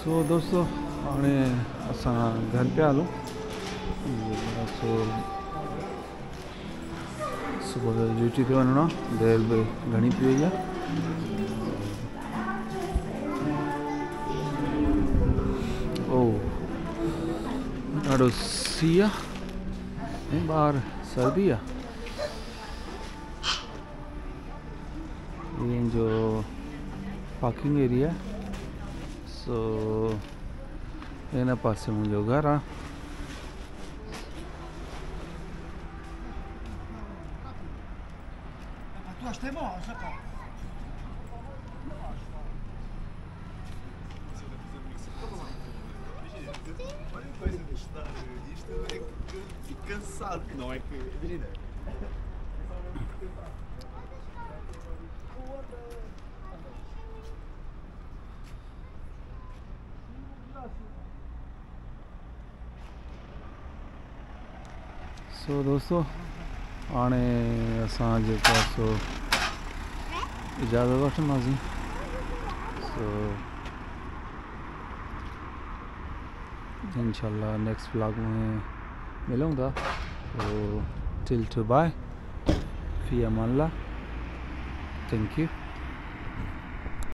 सो दोस्तों हाणे असां घर पिया हलूं। सो सुबुह जो ड्यूटी ते वञिणो आहे, देरि बि घणी थी वई आहे। ओ ॾाढो सीउ आहे ऐं ॿाहिरि सर्दी आहे। ये जो पार्किंग एरिया है, सो इन पासे मुंहिंजो घर आहे। Cansado que não é que. Imagina. सो दोस्तों हाणे असां जेको आहे सो इजाज़त वठंदासीं। सो इंशाल्लाह नेक्स्ट व्लॉग में मिलूँ था। तो टिल टू बाय, फी अमान अल्लाह, थैंक यू।